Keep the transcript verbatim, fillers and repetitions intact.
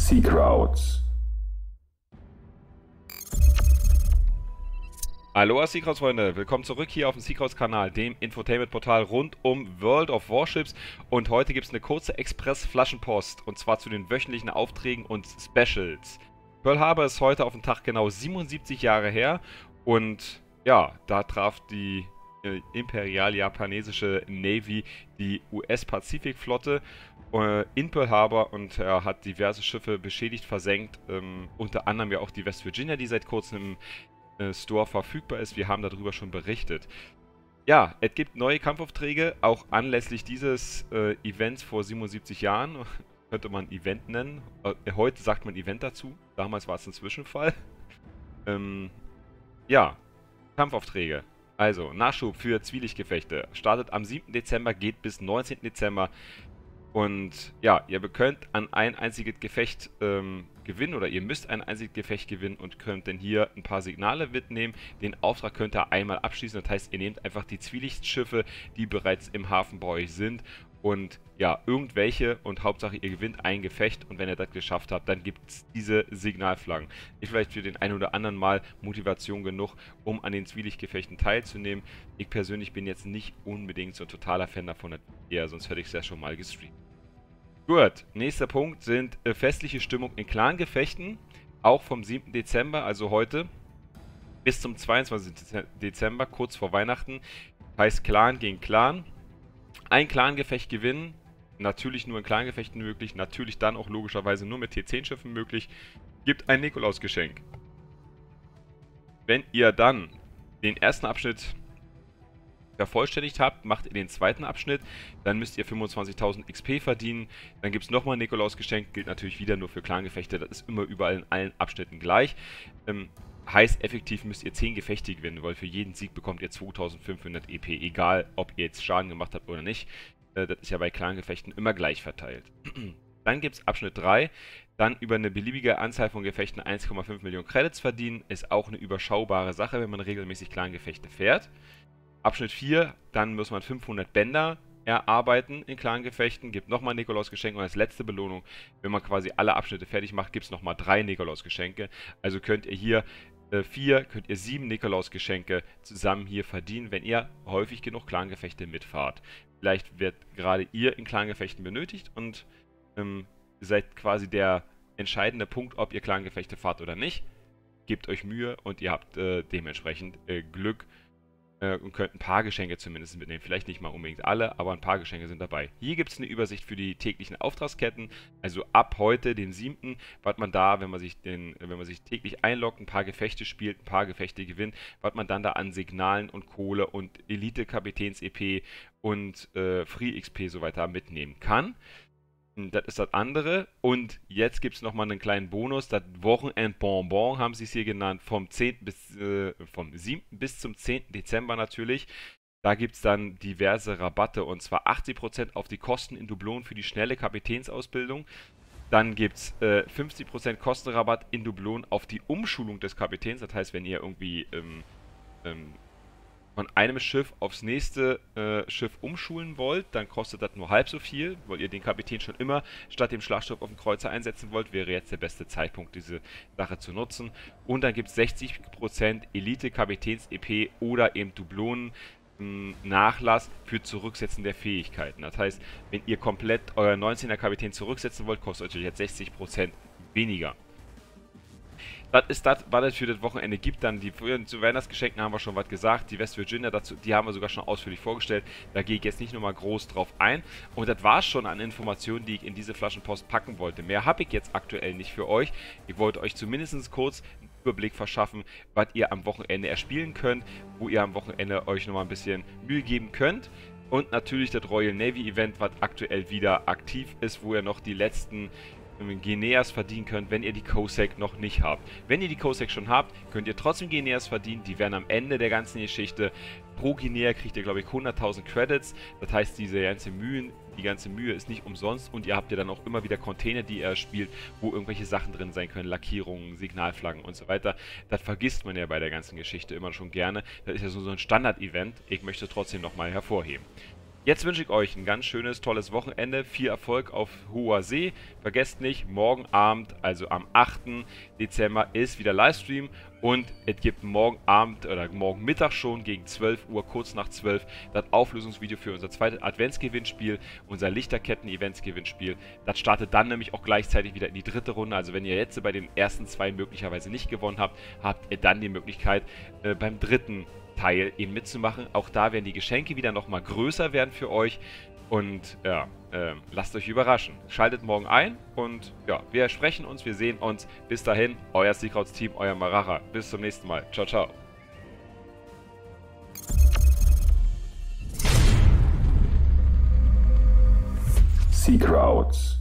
Seakrauts. Aloha Seakrauts Freunde, willkommen zurück hier auf dem Seakrauts Kanal, dem Infotainment-Portal rund um World of Warships. Und heute gibt es eine kurze Express-Flaschenpost, und zwar zu den wöchentlichen Aufträgen und Specials. Pearl Harbor ist heute auf den Tag genau siebenundsiebzig Jahre her, und ja, da traf die äh, imperial-japanesische Navy die U S-Pazifikflotte äh, in Pearl Harbor und äh, hat diverse Schiffe beschädigt, versenkt, ähm, unter anderem ja auch die West Virginia, die seit kurzem im Store verfügbar ist. Wir haben darüber schon berichtet. Ja, es gibt neue Kampfaufträge, auch anlässlich dieses äh, Events vor siebenundsiebzig Jahren. Könnte man Event nennen. Äh, heute sagt man Event dazu. Damals war es ein Zwischenfall. ähm, ja, Kampfaufträge. Also, Nachschub für Zwielichtgefechte. Startet am siebten Dezember, geht bis neunzehnten Dezember. Und ja, ihr könnt an ein einziges Gefecht ähm, gewinnen, oder ihr müsst ein einziges Gefecht gewinnen und könnt dann hier ein paar Signale mitnehmen. Den Auftrag könnt ihr einmal abschließen. Das heißt, ihr nehmt einfach die Zwielichtschiffe, die bereits im Hafen bei euch sind, und ja, irgendwelche, und Hauptsache ihr gewinnt ein Gefecht, und wenn ihr das geschafft habt, dann gibt es diese Signalflaggen. Ist vielleicht für den einen oder anderen mal Motivation genug, um an den Zwielichtgefechten teilzunehmen. Ich persönlich bin jetzt nicht unbedingt so ein totaler Fan davon, eher, sonst hätte ich es ja schon mal gestreamt. Gut, nächster Punkt sind äh, festliche Stimmung in Clan-Gefechten, auch vom siebten Dezember, also heute, bis zum zweiundzwanzigsten Dezember, kurz vor Weihnachten. Heißt Clan gegen Clan. Ein Clan-Gefecht gewinnen, natürlich nur in Clan-Gefechten möglich, natürlich dann auch logischerweise nur mit T zehn Schiffen möglich. Gibt ein Nikolausgeschenk. Wenn ihr dann den ersten Abschnitt vervollständigt habt, macht ihr den zweiten Abschnitt, dann müsst ihr fünfundzwanzigtausend X P verdienen, dann gibt es nochmal ein Nikolausgeschenk, gilt natürlich wieder nur für Clan-Gefechte, das ist immer überall in allen Abschnitten gleich. Ähm, heißt, effektiv müsst ihr zehn Gefechte gewinnen, weil für jeden Sieg bekommt ihr zweitausendfünfhundert E P, egal ob ihr jetzt Schaden gemacht habt oder nicht. Äh, das ist ja bei Clan-Gefechten immer gleich verteilt. Dann gibt es Abschnitt drei, dann über eine beliebige Anzahl von Gefechten eins Komma fünf Millionen Credits verdienen, ist auch eine überschaubare Sache, wenn man regelmäßig Clan-Gefechte fährt. Abschnitt vier, dann muss man fünfhundert Bänder erarbeiten in Clan-Gefechten, gibt nochmal ein Nikolausgeschenk, und als letzte Belohnung, wenn man quasi alle Abschnitte fertig macht, gibt es nochmal drei Nikolausgeschenke. Also könnt ihr hier äh, vier, könnt ihr sieben Nikolausgeschenke zusammen hier verdienen, wenn ihr häufig genug Clan-Gefechte mitfahrt. Vielleicht wird gerade ihr in Clan-Gefechten benötigt, und ähm, seid quasi der entscheidende Punkt, ob ihr Clan-Gefechte fahrt oder nicht. Gebt euch Mühe, und ihr habt äh, dementsprechend äh, Glück und könnt ein paar Geschenke zumindest mitnehmen. Vielleicht nicht mal unbedingt alle, aber ein paar Geschenke sind dabei. Hier gibt es eine Übersicht für die täglichen Auftragsketten. Also ab heute, dem siebten, was man da, wenn man sich den, wenn man sich täglich einloggt, ein paar Gefechte spielt, ein paar Gefechte gewinnt, was man dann da an Signalen und Kohle und Elite-Kapitäns-E P und äh, Free-X P so weiter mitnehmen kann. Das ist das andere. Und jetzt gibt es nochmal einen kleinen Bonus. Das Wochenend-Bonbon haben sie es hier genannt. Vom, zehnten bis, äh, vom siebten bis zum zehnten Dezember natürlich. Da gibt es dann diverse Rabatte. Und zwar achtzig Prozent auf die Kosten in Dublonen für die schnelle Kapitänsausbildung. Dann gibt es äh, fünfzig Prozent Kostenrabatt in Dublonen auf die Umschulung des Kapitäns. Das heißt, wenn ihr irgendwie ähm, ähm, von einem Schiff aufs nächste äh, Schiff umschulen wollt, dann kostet das nur halb so viel, weil ihr den Kapitän schon immer statt dem Schlachtschiff auf dem Kreuzer einsetzen wollt, wäre jetzt der beste Zeitpunkt, diese Sache zu nutzen. Und dann gibt es sechzig Prozent Elite-Kapitäns-E P oder eben Dublonen Nachlass für Zurücksetzen der Fähigkeiten. Das heißt, wenn ihr komplett euer neunzehner Kapitän zurücksetzen wollt, kostet euch jetzt sechzig Prozent weniger. Das ist das, was es für das Wochenende gibt. Dann die zu Weihnachtsgeschenken haben wir schon was gesagt. Die West Virginia, dazu, die haben wir sogar schon ausführlich vorgestellt. Da gehe ich jetzt nicht nochmal groß drauf ein. Und das war es schon an Informationen, die ich in diese Flaschenpost packen wollte. Mehr habe ich jetzt aktuell nicht für euch. Ich wollte euch zumindest kurz einen Überblick verschaffen, was ihr am Wochenende erspielen könnt, wo ihr am Wochenende euch nochmal ein bisschen Mühe geben könnt. Und natürlich das Royal Navy Event, was aktuell wieder aktiv ist, wo ihr noch die letzten Guineas verdienen könnt, wenn ihr die COSAC noch nicht habt. Wenn ihr die COSAC schon habt, könnt ihr trotzdem Guineas verdienen. Die werden am Ende der ganzen Geschichte, pro Guinea kriegt ihr, glaube ich, hunderttausend Credits. Das heißt, diese ganze Mühen, die ganze Mühe ist nicht umsonst, und ihr habt ja dann auch immer wieder Container, die ihr spielt, wo irgendwelche Sachen drin sein können, Lackierungen, Signalflaggen und so weiter. Das vergisst man ja bei der ganzen Geschichte immer schon gerne. Das ist ja so, so ein Standard-Event. Ich möchte es trotzdem nochmal hervorheben. Jetzt wünsche ich euch ein ganz schönes, tolles Wochenende. Viel Erfolg auf hoher See. Vergesst nicht, morgen Abend, also am achten Dezember, ist wieder Livestream. Und es gibt morgen Abend oder morgen Mittag schon gegen zwölf Uhr, kurz nach zwölf, das Auflösungsvideo für unser zweites Adventsgewinnspiel, unser Lichterketten-Eventsgewinnspiel. Das startet dann nämlich auch gleichzeitig wieder in die dritte Runde. Also wenn ihr jetzt bei den ersten zwei möglicherweise nicht gewonnen habt, habt ihr dann die Möglichkeit, äh, beim dritten Teil eben mitzumachen. Auch da werden die Geschenke wieder nochmal größer werden für euch. Und ja, äh, lasst euch überraschen. Schaltet morgen ein und ja, wir sprechen uns, wir sehen uns. Bis dahin, euer Seakrauts-Team, euer Maracha. Bis zum nächsten Mal. Ciao, ciao. Seakrauts.